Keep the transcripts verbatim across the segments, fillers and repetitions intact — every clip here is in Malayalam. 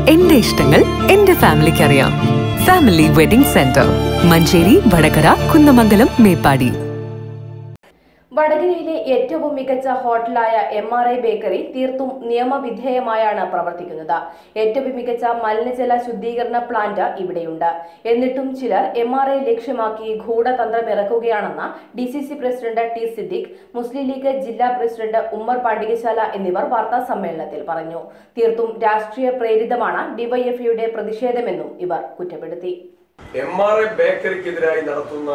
എന്റെ ഇഷ്ടങ്ങൾ എന്റെ ഫാമിലിക്ക് അറിയാം. Family wedding centre, Manjeri, Vadakara, Kunnamangalam, Meppadi. വടകരയിലെ ഏറ്റവും മികച്ച ഹോട്ടലായ എം ആർ ഐ ബേക്കറി തീർത്തും നിയമവിധേയമായാണ് പ്രവർത്തിക്കുന്നത്. ഏറ്റവും മികച്ച മലിനജല ശുദ്ധീകരണ പ്ലാന്റ് ഇവിടെയുണ്ട്. എന്നിട്ടും ചിലർ എം ആർ ഐ ലക്ഷ്യമാക്കി ഗൂഢതന്ത്രമിറക്കുകയാണെന്ന് D C C president T Siddique, Muslim League ജില്ലാ പ്രസിഡന്റ് ഉമ്മർ പാണ്ടികശാല എന്നിവർ വാർത്താ സമ്മേളനത്തിൽ പറഞ്ഞു. തീർത്തും രാഷ്ട്രീയ പ്രേരിതമാണ് ഡിവൈഎഫ്ഐയുടെ പ്രതിഷേധമെന്നും ഇവർ കുറ്റപ്പെടുത്തി. എം ആർ ഐ ബേക്കറിക്കെതിരായി നടത്തുന്ന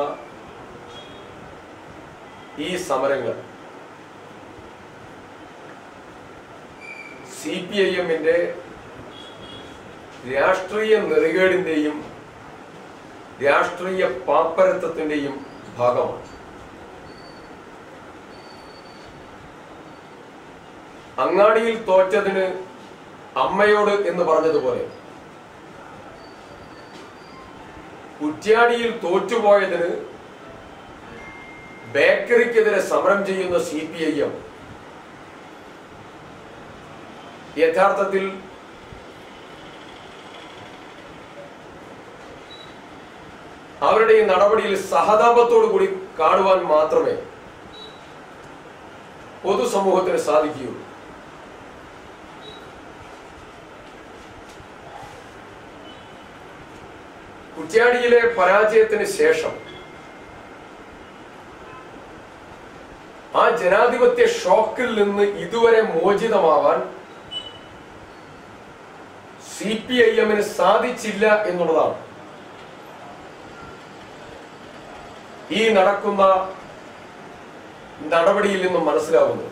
ഈ സമരങ്ങൾ സി പി ഐ എമ്മിന്റെ രാഷ്ട്രീയ നെറികേടിന്റെയും രാഷ്ട്രീയ പാപ്പരത്വത്തിന്റെയും ഭാഗമാണ്. അങ്ങാടിയിൽ തോറ്റതിന് അമ്മയോട് എന്ന് പറഞ്ഞതുപോലെ കുറ്റ്യാടിയിൽ തോറ്റുപോയതിന് ബേക്കറിക്കെതിരെ സമരം ചെയ്യുന്ന സി പി ഐ എം യഥാർത്ഥത്തിൽ അവരുടെ ഈ നടപടിയിൽ സഹതാപത്തോടു കൂടി കാണുവാൻ മാത്രമേ പൊതുസമൂഹത്തിന് സാധിക്കുകയുള്ളൂ. കുറ്റ്യാടിയിലെ പരാജയത്തിന് ശേഷം ആ ജനാധിപത്യ ഷോക്കിൽ നിന്ന് ഇതുവരെ മോചിതമാവാൻ സി പി ഐ എമ്മിന് സാധിച്ചില്ല എന്നുള്ളതാണ് ഈ നടക്കുന്ന നടപടിയിൽ നിന്നും മനസ്സിലാവുന്നത്.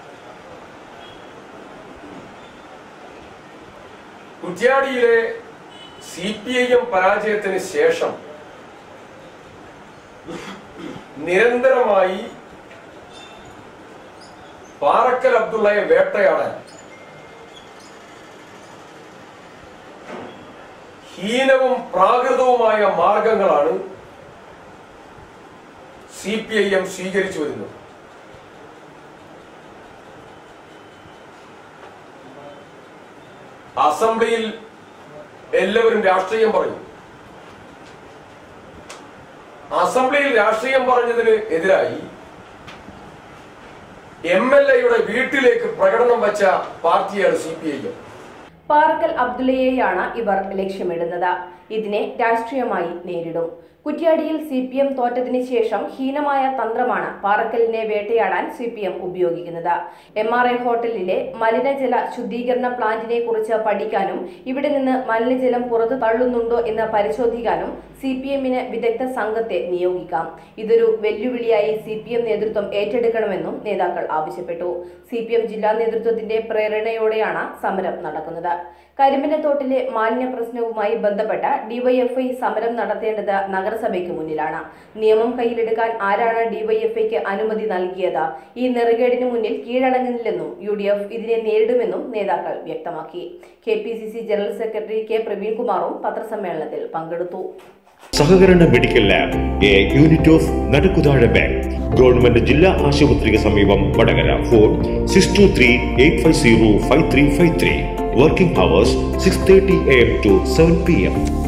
കുറ്റ്യാടിയിലെ സി പി ഐ എം പരാജയത്തിന് ശേഷം നിരന്തരമായി പാറക്കൽ അബ്ദുള്ളയെ വേട്ടയാടാൻ ഹീനവും പ്രാകൃതവുമായ മാർഗങ്ങളാണ് സി പി ഐ എം സ്വീകരിച്ചു വരുന്നത്. അസംബ്ലിയിൽ എല്ലാവരും രാഷ്ട്രീയം പറയും. അസംബ്ലിയിൽ രാഷ്ട്രീയം പറഞ്ഞതിന് എതിരായി എം എൽ എയുടെ വീട്ടിലേക്ക് പ്രകടനം വച്ച പാർട്ടിയാണ് C P I M. Parakkal അബ്ദുള്ളയെയാണ് ഇവർ ലക്ഷ്യമിടുന്നത്. ഇതിനെ രാഷ്ട്രീയമായി നേരിടും. കുറ്റ്യാടിയിൽ സി പി എം തോറ്റതിന് ശേഷം ഹീനമായ തന്ത്രമാണ് പാറക്കലിനെ വേട്ടയാടാൻ സി പി എം ഉപയോഗിക്കുന്നത്. എം ആർ ഐ ഹോട്ടലിലെ മലിനജല ശുദ്ധീകരണ പ്ലാന്റിനെ കുറിച്ച് പഠിക്കാനും ഇവിടെ നിന്ന് മലിനജലം പുറത്തു തള്ളുന്നുണ്ടോ എന്ന് പരിശോധിക്കാനും സി പി എമ്മിന് വിദഗ്ധ സംഘത്തെ നിയോഗിക്കാം. ഇതൊരു വെല്ലുവിളിയായി സി പി എം നേതൃത്വം ഏറ്റെടുക്കണമെന്നും നേതാക്കൾ ആവശ്യപ്പെട്ടു. സി പി എം ജില്ലാ നേതൃത്വത്തിന്റെ പ്രേരണയോടെയാണ് സമരം നടക്കുന്നത്. കരിമ്പനത്തോട്ടിലെ മാലിന്യ പ്രശ്നവുമായി ബന്ധപ്പെട്ട ഡിവൈഎഫ്ഐ സമരം നടത്തേണ്ടത് നഗരസഭയ്ക്ക് മുന്നിലാണ്. നിയമം കയ്യിലെടുക്കാൻ ആരാണ് ഡിവൈഎഫ്ഐക്ക് അനുമതി നൽകിയത്? ഈ നെറുകേടിന് മുന്നിൽ കീഴടങ്ങുന്നില്ലെന്നും യു ഡി എഫ് ഇതിനെ നേരിടുമെന്നും നേതാക്കൾ വ്യക്തമാക്കി. K P C C general secretary K പ്രവീൺകുമാറും പത്രസമ്മേളനത്തിൽ പങ്കെടുത്തു. സഹകരണ medical lab, A unit of Nadakkuthazha bank, government ജില്ലാ ആശുപത്രിക്ക് സമീപം, Vadakara. Phone six two three eight five zero five three five three. Working hours six thirty a m to seven p m